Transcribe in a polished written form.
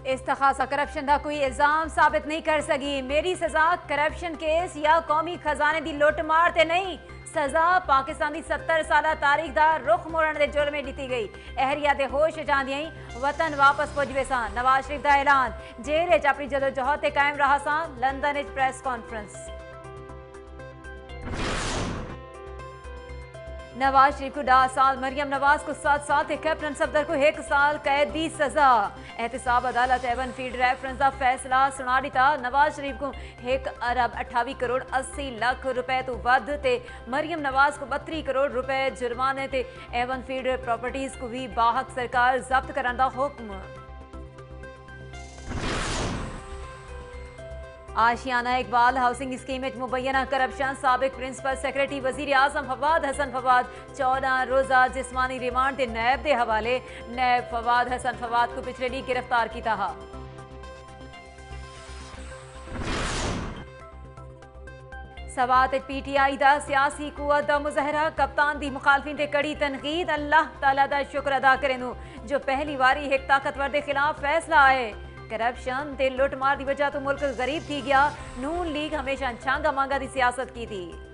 इस्तखासा corruption का कोई इल्जाम साबित नहीं कर सकी। मेरी सजा करप्शन केस या कौमी खजाने की लुट मार ते नहीं, सजा पाकिस्तान की 70 साल तारीख का रुख मोड़न के जुर्म में दी गई। अहरिया के होश चाहदियां ही वतन वापस पुजवे सा नवाज शरीफ का ऐलान। जेल अपनी जदोजहद से कायम रहा सा London press conference. Nawaz Sharif को 10 साल, मरियम नवाज को 7 साल, कैप्टन सफदर को 1 साल कैद की सजा। एहतसाब अदालत एवन फीड रेफरेंस का फैसला सुना दिता। नवाज शरीफ को 1 अरब 28 करोड़ 80 लाख रुपए तो वध ते मरियम नवाज को 32 करोड़ रुपए जुर्माने ते एवन फीड प्रॉपर्टीज को भी बाहक सरकार जब्त करने का हुक्म। आशियाना इकबाल हाउसिंग स्कीम मुबैना करप्शन, साबिक प्रिंसिपल सेक्रेटरी वजीर आजम फवाद हसन फवाद 14 रोज़ा जिस्मानी रिमांड के नैब के हवाले। नैब फवाद हसन फवाद को पिछले डी गिरफ्तार किया। सवात PTI का सियासी कुवत का मुजहरा, कप्तान की मुखालफिन से कड़ी तनकीद। अल्लाह ताला का शुक्र अदा करें जो पहली बारी एक ताकतवर के खिलाफ फैसला आए। करप्शन ते लुट मार की वजह तो मुल्क गरीब थी गया। नून लीग हमेशा छांगा मांगा की सियासत की थी।